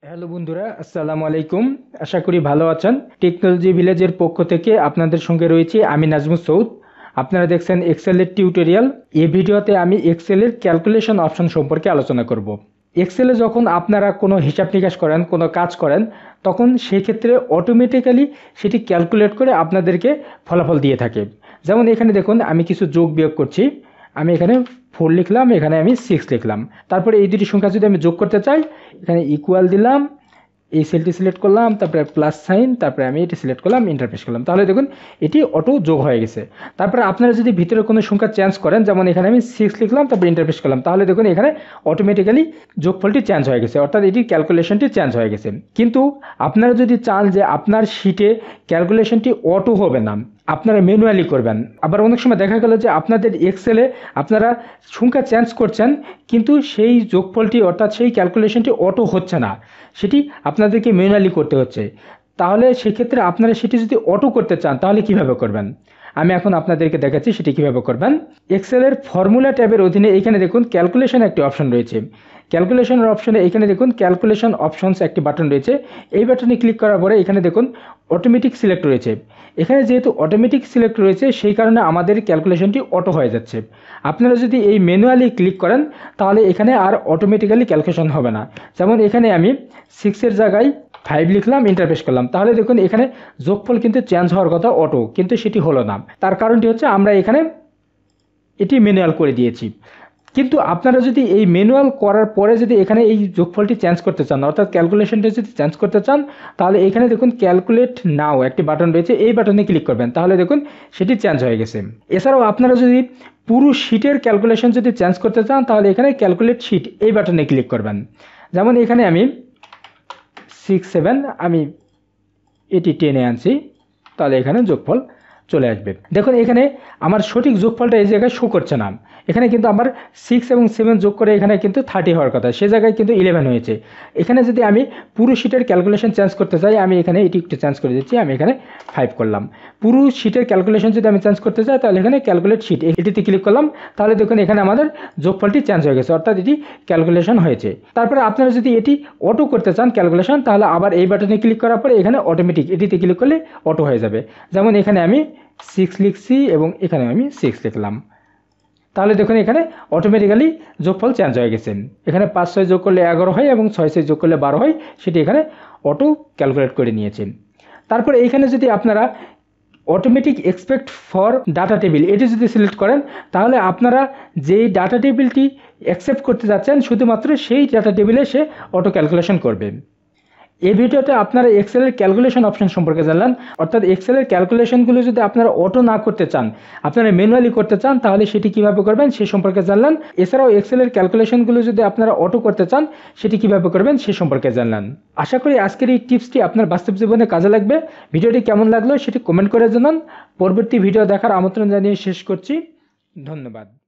Hello বন্ধুরা, আসসালামু আলাইকুম। আশা করি ভালো আছেন। টেকনোলজি ভিলেজের পক্ষ থেকে আপনাদের সঙ্গে রয়েছি আমি নাজমুস সৌদ। আপনারা দেখছেন এক্সেলের টিউটোরিয়াল। এই ভিডিওতে আমি এক্সেলের ক্যালকুলেশন অপশন সম্পর্কে আলোচনা করব। এক্সেলে যখন আপনারা কোনো হিসাব নিকাশ করেন, কোনো কাজ করেন, তখন সেই ক্ষেত্রে অটোমেটিক্যালি সেটি ক্যালকুলেট করে আপনাদেরকে ফলাফল দিয়ে থাকে। যেমন এখানে দেখুন, আমি কিছু যোগ বিয়োগ করছি। আমি এখানে 4 লিখলাম, এখানে আমি 6 লিখলাম। তারপরে এই দুটি সংখ্যা যদি আমি যোগ করতে চাই, এখানে ইকুয়াল দিলাম, এই সেলটি সিলেক্ট করলাম, তারপরে প্লাস সাইন, তারপরে আমি এটি সিলেক্ট করলাম, এন্টার প্রেস করলাম। তাহলে দেখুন এটি অটো যোগ হয়ে গেছে। তারপরে আপনারা যদি ভিতরে কোনো সংখ্যা চেঞ্জ করেন, যেমন এখানে আমি 6 লিখলাম, তারপরে এন্টার প্রেস করলাম, তাহলে দেখুন এখানে অটোমেটিক্যালি যোগফলটি চেঞ্জ হয়ে গেছে, অর্থাৎ এটির ক্যালকুলেশনটি চেঞ্জ হয়ে গেছে। কিন্তু আপনারা যদি চান যে আপনার শিটে ক্যালকুলেশনটি অটো হবে না, আপনারা ম্যানুয়ালি করবেন। আবার অনেক সময় দেখা গেল যে আপনাদের এক্সেলে আপনারা সংখ্যা চেঞ্জ করছেন, কিন্তু সেই যোগফলটি অর্থাৎ সেই ক্যালকুলেশনটি অটো হচ্ছে না, সেটি আপনাদেরকে ম্যানুয়ালি করতে হচ্ছে। তাহলে সেক্ষেত্রে আপনারা সেটি যদি অটো করতে চান, তাহলে কিভাবে করবেন আমি এখন আপনাদেরকে দেখাচ্ছি সেটি কিভাবে করবেন। এক্সেলের ফর্মুলা ট্যাবের অধীনে এখানে দেখুন ক্যালকুলেশন একটি অপশন রয়েছে। ক্যালকুলেশনের অপশনে এখানে দেখুন ক্যালকুলেশন অপশনস একটি বাটন রয়েছে। এই বাটনে ক্লিক করার পরে এখানে দেখুন অটোমেটিক সিলেক্ট রয়েছে। এখানে যেহেতু অটোমেটিক সিলেক্ট রয়েছে, সেই কারণে আমাদের ক্যালকুলেশনটি অটো হয়ে যাচ্ছে। আপনারা যদি এই ম্যানুয়ালি ক্লিক করেন, তাহলে এখানে আর অটোমেটিক্যালি ক্যালকুলেশন হবে না। যেমন এখানে আমি 6-এর জায়গায় 5 লিখলাম, এন্টার প্রেস করলাম, তাহলে দেখুন এখানে যোগফল কিন্তু চেঞ্জ হওয়ার কথা অটো, কিন্তু সেটি হলো না। তার কারণটি হচ্ছে আমরা এখানে এটি ম্যানুয়াল করে দিয়েছি। কিন্তু আপনারা যদি এই ম্যানুয়াল করার পরে যদি এখানে এই যোগফলটি চেঞ্জ করতে চান, অর্থাৎ ক্যালকুলেশনটা যদি চেঞ্জ করতে চান, তাহলে এখানে দেখুন ক্যালকুলেট নাও একটি বাটন রয়েছে, এই বাটনে ক্লিক করবেন, তাহলে দেখুন সেটি চেঞ্জ হয়ে গেছে। এছাড়াও আপনারা যদি পুরো শিটের ক্যালকুলেশন যদি চেঞ্জ করতে চান, তাহলে এখানে ক্যালকুলেট শিট এই বাটনে ক্লিক করবেন। যেমন এখানে আমি 6-7 আমি এটি টেনে আনছি, তাহলে এখানে যোগফল চলে আসবে। দেখুন এখানে আমার সঠিক যোগফলটা এই জায়গায় শো করছে না। এখানে কিন্তু আমার 6 এবং 7 যোগ করে এখানে কিন্তু 30 হওয়ার কথা, সে জায়গায় কিন্তু 11 হয়েছে। এখানে যদি আমি পুরো শিটের ক্যালকুলেশন চেঞ্জ করতে চাই, আমি এখানে এটি একটু চেঞ্জ করে দিচ্ছি, আমি এখানে 5 করলাম। পুরো শিটের ক্যালকুলেশন যদি আমি চেঞ্জ করতে চাই, তাহলে এখানে ক্যালকুলেট শিট এটিতে ক্লিক করলাম, তাহলে দেখুন এখানে আমাদের যোগফলটি চেঞ্জ হয়ে গেছে, অর্থাৎ এটি ক্যালকুলেশন হয়েছে। তারপরে আপনারা যদি এটি অটো করতে চান ক্যালকুলেশন, তাহলে আবার এই বাটনে ক্লিক করার পরে এখানে অটোমেটিক এটিতে ক্লিক করলে অটো হয়ে যাবে। যেমন এখানে আমি 6 লিখছি এবং এখানে আমি 6 লিখলাম, তাহলে দেখুন এখানে অটোমেটিক্যালি যোগফল চেঞ্জ হয়ে গেছে। এখানে 5-6 যোগ করলে 11 হয় এবং 6-6 যোগ করলে 12 হয়, সেটি এখানে অটো ক্যালকুলেট করে নিয়েছেন। তারপরে এইখানে যদি আপনারা automatic expect for data table এটি যদি সিলেক্ট করেন, তাহলে আপনারা যেই ডাটা টেবিলটি অ্যাকসেপ্ট করতে যাচ্ছেন, শুধুমাত্র সেই ডাটা টেবিলে সে অটো ক্যালকুলেশন করবে। এই ভিডিওতে আপনারা এক্সেলের ক্যালকুলেশন অপশন সম্পর্কে জানলেন, অর্থাৎ এক্সেলের ক্যালকুলেশনগুলো যদি আপনারা অটো না করতে চান, আপনারা ম্যানুয়ালি করতে চান, তাহলে সেটি কিভাবে করবেন সে সম্পর্কে জানলেন। এছাড়াও এক্সেলের ক্যালকুলেশনগুলো যদি আপনারা অটো করতে চান, সেটি কিভাবে করবেন সে সম্পর্কে জানলেন। আশা করি আজকের এই টিপসটি আপনার বাস্তব জীবনে কাজে লাগবে। ভিডিওটি কেমন লাগলো সেটি কমেন্ট করে জানান। পরবর্তী ভিডিও দেখার আমন্ত্রণ জানিয়ে শেষ করছি। ধন্যবাদ।